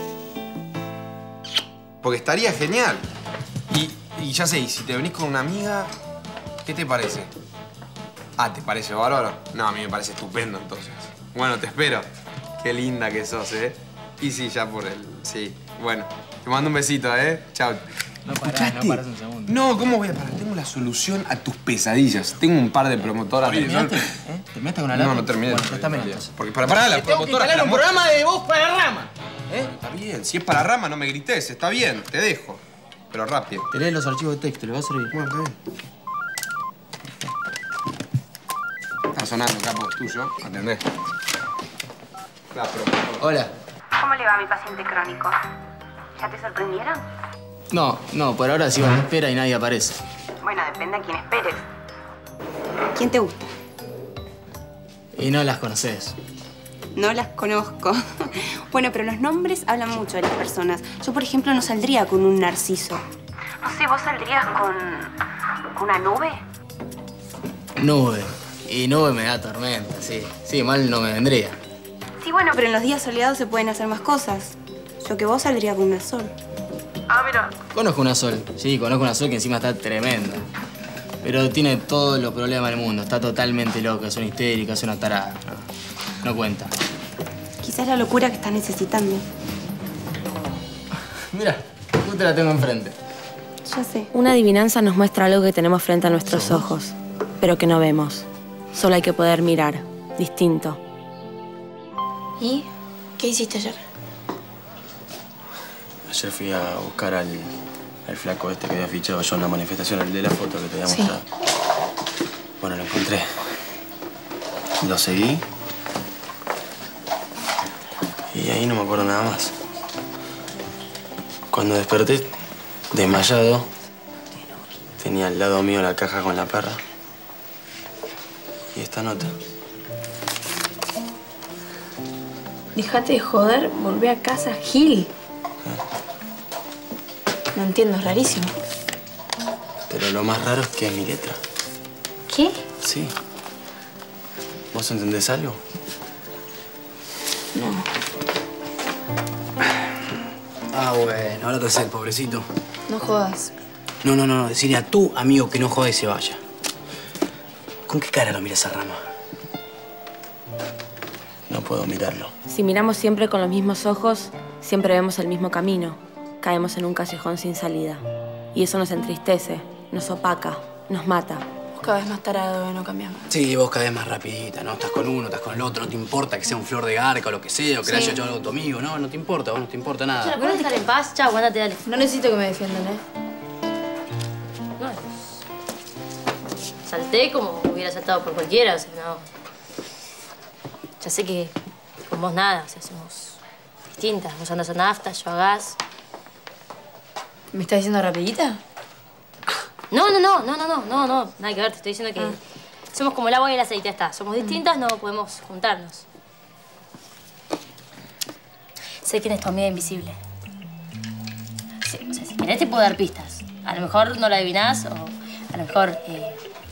[SPEAKER 16] Porque estaría genial. Y, y ya sé, y si te venís con una amiga, ¿qué te parece? Ah, ¿te parece bárbaro? No, a mí me parece estupendo, entonces. Bueno, te espero. Qué linda que sos, ¿eh? Y sí, ya por el... Sí. Bueno, te mando un besito, ¿eh? Chao.
[SPEAKER 4] No parás, no parás un segundo.
[SPEAKER 16] No, ¿cómo voy a parar? Tengo la solución a tus pesadillas. Tengo un par de promotoras... de-
[SPEAKER 4] ¿Terminaste? ¿Eh? ¿Terminaste con la
[SPEAKER 16] No,
[SPEAKER 4] lata?
[SPEAKER 16] no terminé.
[SPEAKER 4] Bueno, préstame entonces.
[SPEAKER 16] Porque para parar las
[SPEAKER 4] Te tengo que
[SPEAKER 16] promotoras...
[SPEAKER 4] instalar un
[SPEAKER 16] la-
[SPEAKER 4] programa de voz para rama.
[SPEAKER 16] ¿Eh? Está bien. Si es para rama, no me grites. Está bien, te dejo. Pero rápido.
[SPEAKER 4] Te lees los archivos de texto, le va a servir.
[SPEAKER 16] Bueno, está bien. Está sonando, capo, es tuyo. Atendés. La promotora.
[SPEAKER 4] Hola.
[SPEAKER 15] ¿Cómo le va a mi paciente crónico? ¿Ya te sorprendieron?
[SPEAKER 4] No, no, por ahora sigo en espera y nadie aparece.
[SPEAKER 15] Bueno, depende a quién esperes. ¿Quién te gusta?
[SPEAKER 4] Y no las conoces.
[SPEAKER 15] No las conozco. Bueno, pero los nombres hablan mucho de las personas. Yo, por ejemplo, no saldría con un narciso. No sé, ¿vos saldrías con... con una nube?
[SPEAKER 4] Nube. Y nube me da tormenta, sí. Sí, mal no me vendría.
[SPEAKER 15] Sí, bueno, pero en los días soleados se pueden hacer más cosas. Yo que vos saldría con una sol.
[SPEAKER 4] Ah, mira. Conozco una Sol. Sí, conozco una Sol que encima está tremenda. Pero tiene todos los problemas del mundo. Está totalmente loca, es una histérica, es una tarada. No, no cuenta.
[SPEAKER 15] Quizás la locura que estás necesitando.
[SPEAKER 4] Mira, justo la tengo enfrente.
[SPEAKER 15] Ya sé.
[SPEAKER 8] Una adivinanza nos muestra algo que tenemos frente a nuestros ojos, pero que no vemos. Solo hay que poder mirar, distinto.
[SPEAKER 12] ¿Y qué hiciste ayer?
[SPEAKER 2] Ayer fui a buscar al, al flaco este que había fichado yo en la manifestación, el de la foto que te había
[SPEAKER 12] Sí.
[SPEAKER 2] mostrado. Bueno, lo encontré. Lo seguí. Y ahí no me acuerdo nada más. Cuando desperté, desmayado, tenía al lado mío la caja con la perra. Y esta nota.
[SPEAKER 12] Dejate de joder, volví a casa, Gil. No entiendo, es rarísimo.
[SPEAKER 2] Pero lo más raro es que es mi letra.
[SPEAKER 12] ¿Qué?
[SPEAKER 2] Sí. ¿Vos entendés algo?
[SPEAKER 12] No.
[SPEAKER 18] Ah, bueno, ahora te haces el pobrecito.
[SPEAKER 12] No jodas.
[SPEAKER 18] No, no, no, decirle a tu amigo que no jode y se vaya. ¿Con qué cara lo mira esa rama?
[SPEAKER 2] No puedo mirarlo.
[SPEAKER 8] Si miramos siempre con los mismos ojos, siempre vemos el mismo camino. Caemos en un callejón sin salida. Y eso nos entristece, nos opaca, nos mata.
[SPEAKER 12] Vos cada vez más tarado, no cambias más.
[SPEAKER 18] Sí, vos cada vez más rapidita, ¿no? Estás con uno, estás con el otro, no te importa que sea un flor de garca o lo que sea, o que le
[SPEAKER 12] Sí.
[SPEAKER 18] haya hecho algo a tu amigo, no, no te importa, vos no te importa nada.
[SPEAKER 12] ¿Por qué no te dejar en paz? Chao, andate, dale. No necesito que me defiendan, ¿eh?
[SPEAKER 7] No, salté como hubiera saltado por cualquiera, o sea, no. Ya sé que con vos nada, o sea, somos distintas. Vos andas a nafta, yo a gas.
[SPEAKER 12] ¿Me estás diciendo rapidita?
[SPEAKER 7] No, no, no, no, no, no, no, no, nada que ver, te estoy diciendo que somos como el agua y el aceite, ya está. Somos distintas, no podemos juntarnos. Sé quién es tu amiga invisible. Sí, o sea, si querés te puedo dar pistas. A lo mejor no la adivinás o a lo mejor eh,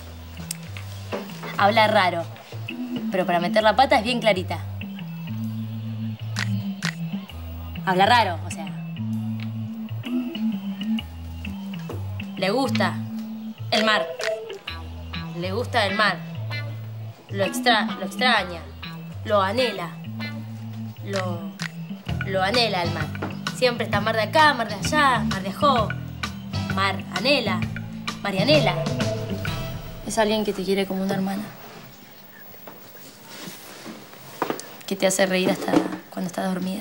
[SPEAKER 7] habla raro. Pero para meter la pata es bien clarita. Habla raro, o sea. Le gusta el mar. Le gusta el mar. Lo, extra, lo extraña. Lo anhela. Lo, lo anhela el mar.
[SPEAKER 12] Siempre está mar de acá, mar de allá, mar de ajó. Mar Anela, Marianela. Es alguien que te quiere como una hermana. Que te hace reír hasta cuando estás dormida.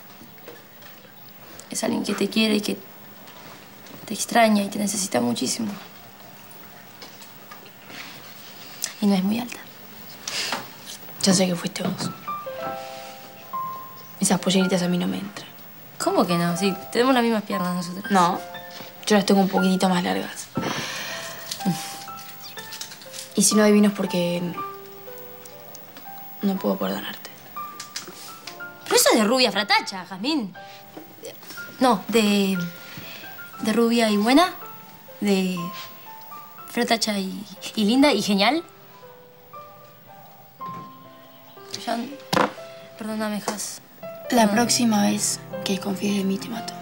[SPEAKER 12] Es alguien que te quiere y que te extraña y te necesita muchísimo. Y no es muy alta.
[SPEAKER 13] Ya sé que fuiste vos. Esas polleritas a mí no me entran.
[SPEAKER 12] ¿Cómo que no? Sí, tenemos las mismas piernas nosotros.
[SPEAKER 13] No, yo las tengo un poquitito más largas. Y si no adivino es porque no puedo perdonarte.
[SPEAKER 12] Pero eso es de rubia fratacha, Jazmín. No, de... de rubia y buena. De fratacha y, y linda y genial. Jan, perdóname, Jaz.
[SPEAKER 13] La no. próxima vez que confíes en mí te mato.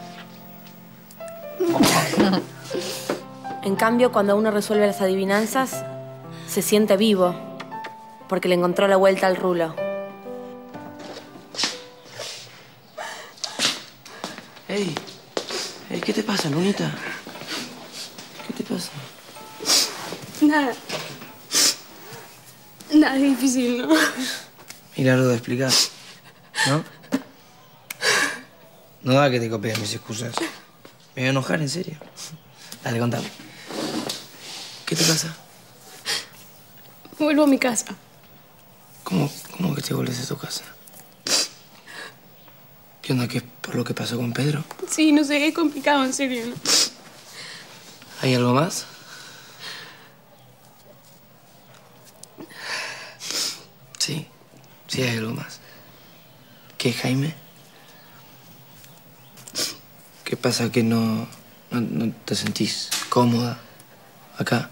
[SPEAKER 8] En cambio, cuando uno resuelve las adivinanzas, se siente vivo, porque le encontró la vuelta al rulo.
[SPEAKER 3] Ey, ey, ¿qué te pasa, Lunita? ¿Qué te pasa?
[SPEAKER 17] Nada. Nada es difícil, ¿no?
[SPEAKER 3] Y largo de explicar, ¿no? No da que te copies mis excusas. Me voy a enojar, en serio. Dale, contame. ¿Qué te pasa?
[SPEAKER 17] Vuelvo a mi casa.
[SPEAKER 3] ¿Cómo, cómo que te vuelves a tu casa? ¿Qué onda? ¿Qué es por lo que pasó con Pedro?
[SPEAKER 17] Sí, no sé, es complicado, en serio, ¿no?
[SPEAKER 3] ¿Hay algo más? Sí, sí hay algo más. ¿Qué, Jaime? ¿Qué pasa? ¿Que no, no, no te sentís cómoda acá?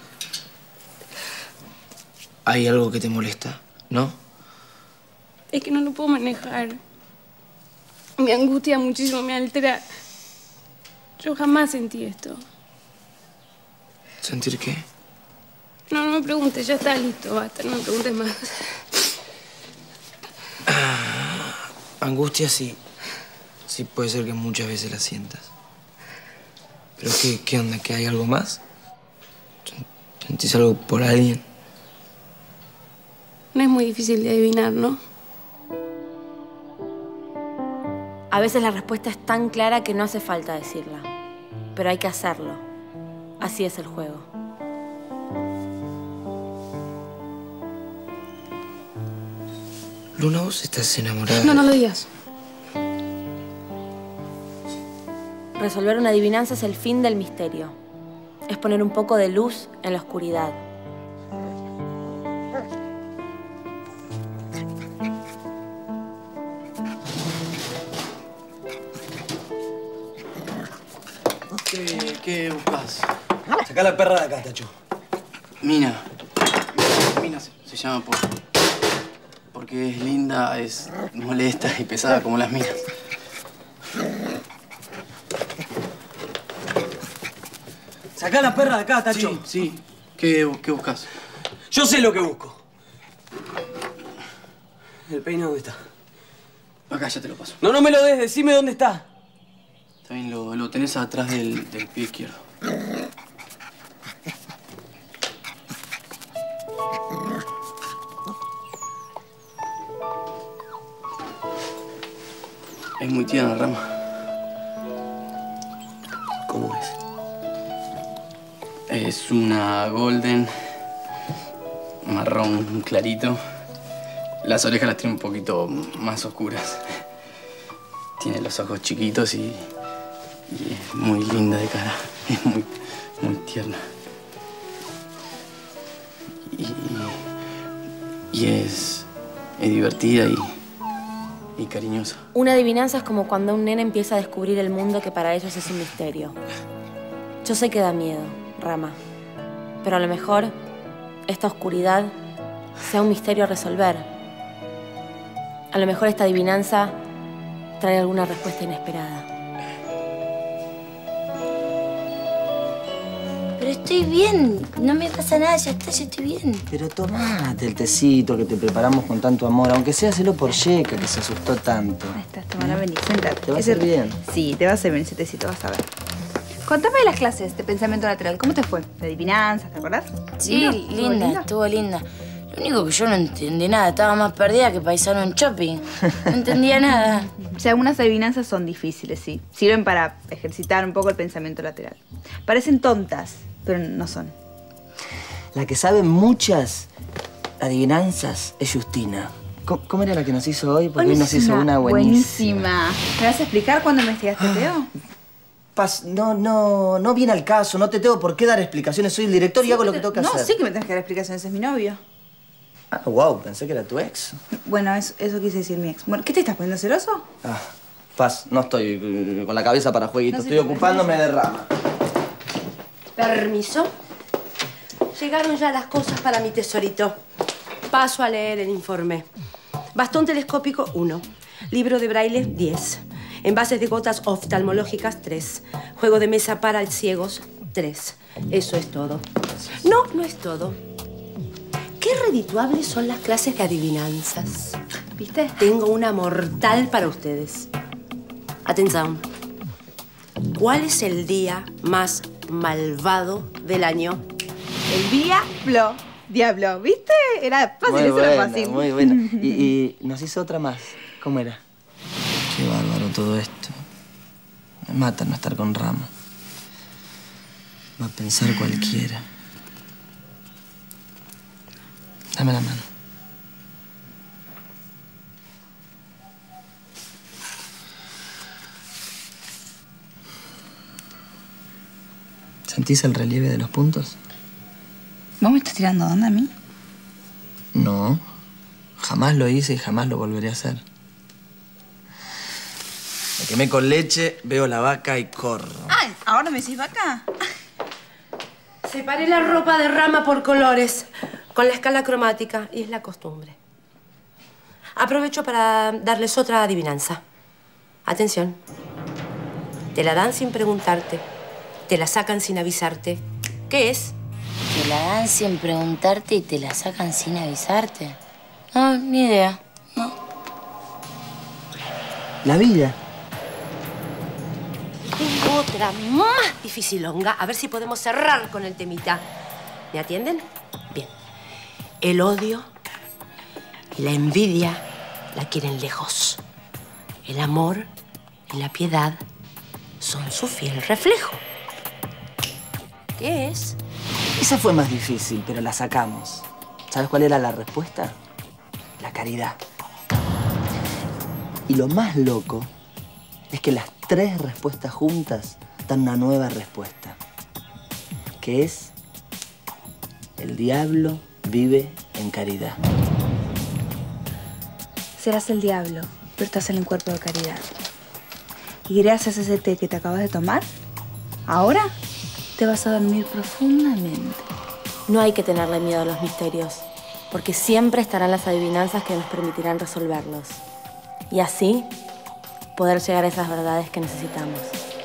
[SPEAKER 3] ¿Hay algo que te molesta, no?
[SPEAKER 17] Es que no lo puedo manejar. Me angustia muchísimo, me altera. Yo jamás sentí esto.
[SPEAKER 3] ¿Sentir qué?
[SPEAKER 17] No, no me preguntes, ya está listo, basta, no me preguntes más.
[SPEAKER 3] Ah, angustia sí. Sí puede ser que muchas veces la sientas. ¿Pero qué, qué onda? ¿Que hay algo más? ¿Sentís algo por alguien?
[SPEAKER 17] No es muy difícil de adivinar, ¿no?
[SPEAKER 8] A veces la respuesta es tan clara que no hace falta decirla. Pero hay que hacerlo. Así es el juego.
[SPEAKER 3] Luna, ¿vos estás enamorada?
[SPEAKER 17] No, no lo digas.
[SPEAKER 8] Resolver una adivinanza es el fin del misterio. Es poner un poco de luz en la oscuridad.
[SPEAKER 18] ¿Qué, qué buscas?
[SPEAKER 3] Sacá la perra de acá, Tacho.
[SPEAKER 18] Mina. Mina se, se llama por... porque es linda, es molesta y pesada como las minas.
[SPEAKER 3] Sacá la perra de acá, Tacho.
[SPEAKER 18] Sí, sí. ¿Qué, qué buscas?
[SPEAKER 3] Yo sé lo que busco. ¿El peine dónde está?
[SPEAKER 18] Acá, ya te lo paso.
[SPEAKER 3] No, no me lo des, decime dónde está.
[SPEAKER 18] Está bien, lo, lo tenés atrás del, del pie izquierdo. Es muy tierna, Rama.
[SPEAKER 3] ¿Cómo es?
[SPEAKER 18] Es una golden, marrón clarito. Las orejas las tiene un poquito más oscuras. Tiene los ojos chiquitos y, y es muy linda de cara. Es muy, muy tierna. Y, y es, es divertida y, y cariñosa.
[SPEAKER 8] Una adivinanza es como cuando un nene empieza a descubrir el mundo que para ellos es un misterio. Yo sé que da miedo, Rama, pero a lo mejor esta oscuridad sea un misterio a resolver. A lo mejor esta adivinanza trae alguna respuesta inesperada.
[SPEAKER 12] pero estoy bien. No me pasa nada, ya está, ya estoy bien.
[SPEAKER 3] Pero tomate el tecito que te preparamos con tanto amor, aunque sea hacelo por Yeka, que se asustó tanto.
[SPEAKER 5] Ahí estás, tomala, vení, sentate.
[SPEAKER 3] Te va a
[SPEAKER 5] Ese-
[SPEAKER 3] hacer bien.
[SPEAKER 5] Sí, te va a hacer bien ese tecito, vas a ver. Contame de las clases de pensamiento lateral. ¿Cómo te fue? ¿De adivinanzas, te acordás?
[SPEAKER 12] Sí,
[SPEAKER 5] ¿Lindo? ¿Estuvo
[SPEAKER 12] linda,
[SPEAKER 5] lindo?
[SPEAKER 12] estuvo linda. Lo único que yo no entendí nada, estaba más perdida que paisano en shopping. No entendía nada.
[SPEAKER 5] O sea, algunas adivinanzas son difíciles, sí. Sirven para ejercitar un poco el pensamiento lateral. Parecen tontas, pero no son.
[SPEAKER 3] La que sabe muchas adivinanzas es Justina. ¿Cómo, cómo era la que nos hizo hoy? Porque hoy nos hizo una buenísima.
[SPEAKER 5] buenísima. ¿Me vas a explicar cuándo investigaste, Teo?
[SPEAKER 3] Paz, no, no, no viene al caso, no te tengo por qué dar explicaciones. Soy el director y hago lo que tengo que
[SPEAKER 5] no,
[SPEAKER 3] hacer.
[SPEAKER 5] sí que me tenés que dar explicaciones, es mi novio.
[SPEAKER 3] Ah, wow, pensé que era tu ex.
[SPEAKER 5] Bueno, eso, eso quise decir mi ex. Bueno, ¿qué te estás poniendo celoso?
[SPEAKER 3] Ah, Paz, no estoy eh, con la cabeza para jueguitos,
[SPEAKER 5] No sé
[SPEAKER 3] estoy
[SPEAKER 5] qué-
[SPEAKER 3] ocupándome de Rama.
[SPEAKER 10] Permiso. Llegaron ya las cosas para mi tesorito. Paso a leer el informe. Bastón telescópico, uno. Libro de braille, diez. Envases de gotas oftalmológicas, tres. Juego de mesa para ciegos, tres. Eso es todo. No, no es todo. Qué redituables son las clases de adivinanzas.
[SPEAKER 5] ¿Viste?
[SPEAKER 10] Tengo una mortal para ustedes. Atención. ¿Cuál es el día más malvado del año?
[SPEAKER 5] El diablo. Diablo, ¿viste? Era fácil,
[SPEAKER 3] Muy
[SPEAKER 5] eso
[SPEAKER 3] buena,
[SPEAKER 5] era fácil.
[SPEAKER 3] muy buena. Y, y nos hizo otra más. ¿Cómo era? Qué bárbaro todo esto. Me mata no estar con Rama. Va a pensar cualquiera. Dame la mano. ¿Sentís el relieve de los puntos?
[SPEAKER 5] ¿Vos me estás tirando onda a mí?
[SPEAKER 3] No. Jamás lo hice y jamás lo volveré a hacer. Me quemé con leche, veo la vaca y corro.
[SPEAKER 5] Ay, ¿ahora me decís vaca?
[SPEAKER 10] Separé la ropa de Rama por colores, con la escala cromática, y es la costumbre. Aprovecho para darles otra adivinanza. Atención. Te la dan sin preguntarte. Te la sacan sin avisarte. ¿Qué es?
[SPEAKER 12] Te la dan sin preguntarte y te la sacan sin avisarte. No, ni idea.
[SPEAKER 3] La vida.
[SPEAKER 10] Tengo otra más dificilonga. A ver si podemos cerrar con el temita. ¿Me atienden? Bien. El odio y la envidia la quieren lejos. El amor y la piedad son su fiel reflejo. ¿Qué es?
[SPEAKER 3] Esa fue más difícil, pero la sacamos. ¿Sabes cuál era la respuesta? La caridad. Y lo más loco es que las tres respuestas juntas dan una nueva respuesta. Que es... el diablo vive en caridad.
[SPEAKER 5] Serás el diablo, pero estás en el cuerpo de caridad. Y gracias a ese té que te acabas de tomar, ahora te vas a dormir profundamente.
[SPEAKER 8] No hay que tenerle miedo a los misterios, porque siempre estarán las adivinanzas que nos permitirán resolverlos. Y así, poder llegar a esas verdades que necesitamos.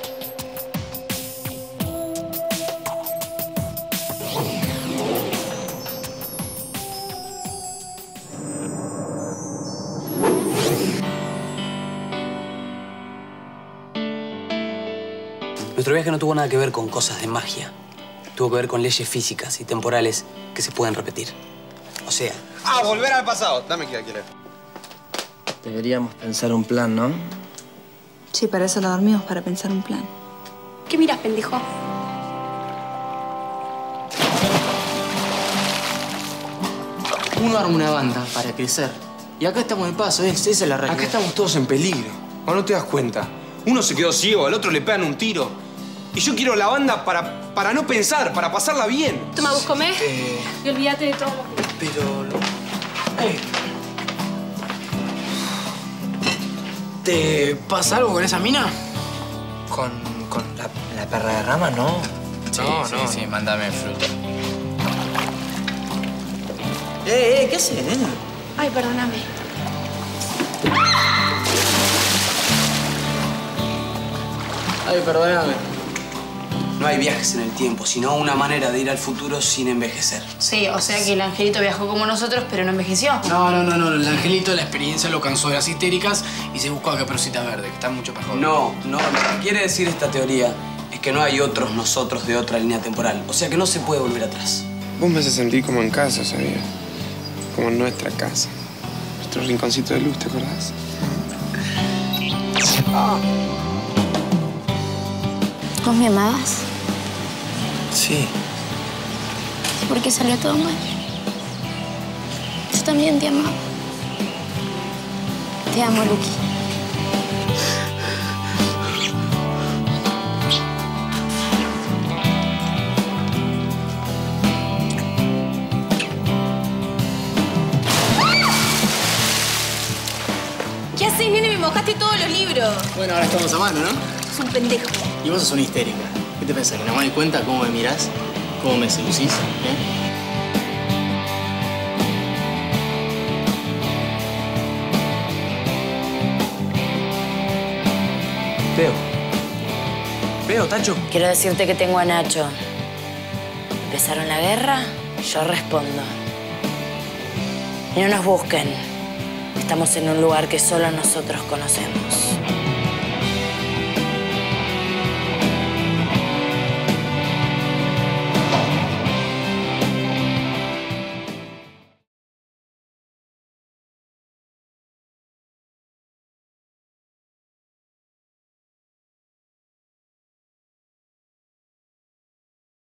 [SPEAKER 18] Nuestro viaje no tuvo nada que ver con cosas de magia. Tuvo que ver con leyes físicas y temporales que se pueden repetir. O sea...
[SPEAKER 16] Ah, volver al pasado. Dame que quiero.
[SPEAKER 3] Deberíamos pensar un plan, ¿no?
[SPEAKER 5] Sí, para eso lo dormimos, para pensar un plan.
[SPEAKER 15] ¿Qué miras, pendejo?
[SPEAKER 4] Uno arma una banda para crecer. Y acá estamos de paso, es, esa es la realidad.
[SPEAKER 16] Acá estamos todos en peligro. ¿O no te das cuenta? Uno se quedó ciego, al otro le pegan un tiro. Y yo quiero la banda para, para no pensar, para pasarla bien.
[SPEAKER 17] Toma, vos comés
[SPEAKER 16] Eh,
[SPEAKER 17] y olvídate de todo lo que...
[SPEAKER 3] Pero... Eh.
[SPEAKER 4] ¿Te pasa algo con esa mina?
[SPEAKER 3] Con, con la, la perra de Rama, no.
[SPEAKER 18] Sí,
[SPEAKER 4] No,
[SPEAKER 18] sí,
[SPEAKER 4] no.
[SPEAKER 18] sí, mándame fruta.
[SPEAKER 3] Eh, eh, ¿qué haces, nena?
[SPEAKER 5] Ay, perdóname.
[SPEAKER 4] Ay, perdóname.
[SPEAKER 3] No hay viajes en el tiempo, sino una manera de ir al futuro sin envejecer.
[SPEAKER 8] Sí, o sea que el angelito viajó como nosotros, pero no envejeció.
[SPEAKER 18] No, no, no, no. El angelito, la experiencia lo cansó de las histéricas y se buscó a Caperucita Verde, que está mucho mejor.
[SPEAKER 3] No, no. Lo que quiere decir esta teoría es que no hay otros nosotros de otra línea temporal. O sea que no se puede volver atrás.
[SPEAKER 16] Vos me haces sentir como en casa, ¿sabías? Como en nuestra casa. Nuestro rinconcito de luz, ¿te acordás? Ah.
[SPEAKER 12] ¿Vos me amabas?
[SPEAKER 3] Sí.
[SPEAKER 12] ¿Y por qué salió todo mal? Yo también te amaba. Te amo, Luqui.
[SPEAKER 8] ¿Qué haces, nene? Me mojaste todos los libros.
[SPEAKER 18] Bueno, ahora estamos a mano, ¿no?
[SPEAKER 8] Es un pendejo.
[SPEAKER 18] Y vos sos una histérica. ¿Qué te pensás? ¿Que no me doy cuenta cómo me mirás? ¿Cómo me seducís? ¿Eh?
[SPEAKER 3] Veo. Veo, Tacho.
[SPEAKER 12] Quiero decirte que tengo a Nacho. Empezaron la guerra, yo respondo. Y no nos busquen. Estamos en un lugar que solo nosotros conocemos.